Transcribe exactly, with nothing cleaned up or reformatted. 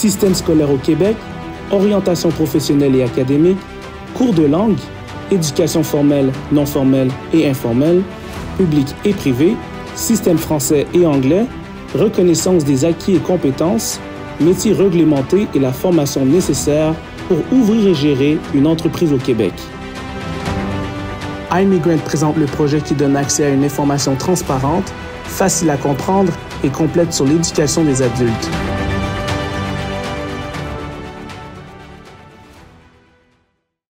système scolaire au Québec, orientation professionnelle et académique, cours de langue, éducation formelle, non formelle et informelle, public et privé, système français et anglais, reconnaissance des acquis et compétences, métiers réglementés et la formation nécessaire pour ouvrir et gérer une entreprise au Québec. iMigrant présente le projet qui donne accès à une information transparente, facile à comprendre et complète sur l'éducation des adultes.